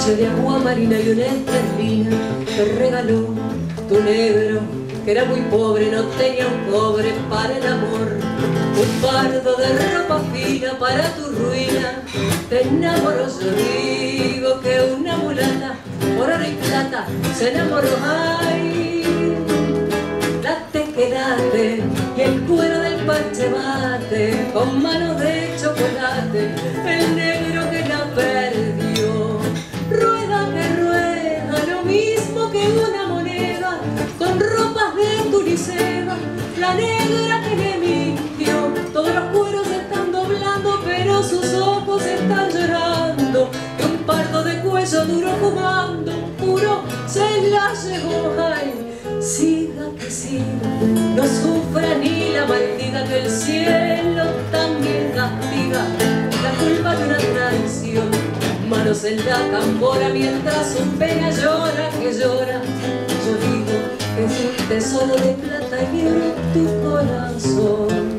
noche de agua marina y una esterlina te regaló tu negro, que era muy pobre, no tenía un cobre para el amor. Un fardo de ropa fina para tu ruina, te enamoró. Yo digo que una mulata por oro y plata se enamoró. Ay, la tequelate y el cuero del parche bate, con manos de chocolate, el negro que la perdió. Rueda que rueda, lo mismo que una moneda, con ropas de tuniceba, la negra que le mintió. Todos los cueros se están doblando, pero sus ojos están llorando. Y un pardo de cuello duro fumando, puro se la llevó. Ay, siga que siga, no sufra ni la maldita, que el cielo también castiga la culpa de una traición. Manos en la tambora mientras su pena llora, que llora. Yo digo que es un tesoro de plata y oro tu corazón.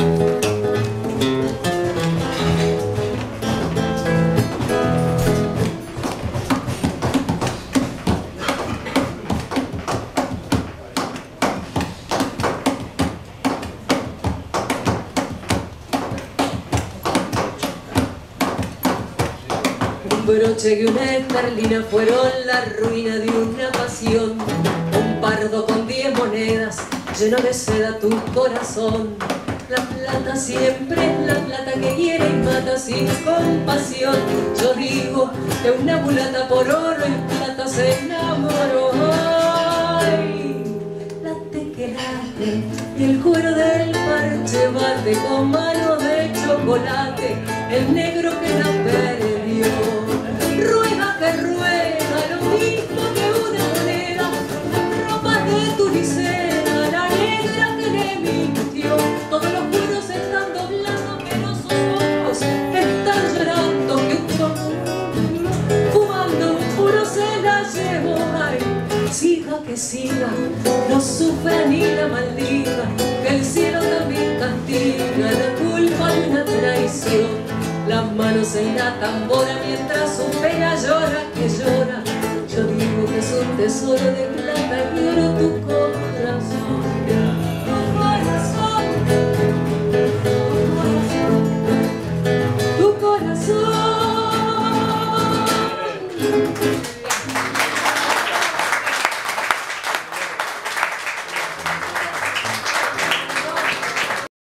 Un broche y una esterlina fueron la ruina de una pasión. Un pardo con 10 monedas lleno de seda tu corazón. La plata siempre es la plata que hiere y mata sin compasión. Yo digo que una mulata por oro y plata se enamoró. Ay, la tequelate y el cuero del parche bate, con mano de chocolate, el negro que la perdió. Rueda que rueda, lo mismo que una moneda, ropa de tunicera, la negra que le mintió. Todos los cueros se están doblando, pero sus ojos están llorando. Que un fumando puro se la llevó. Ay, siga que siga, no sufra ni la maldita, que el cielo también castiga la culpa de una traición. Las manos en la tambora mientras su pena llora, que llora. Yo digo que es un tesoro de plata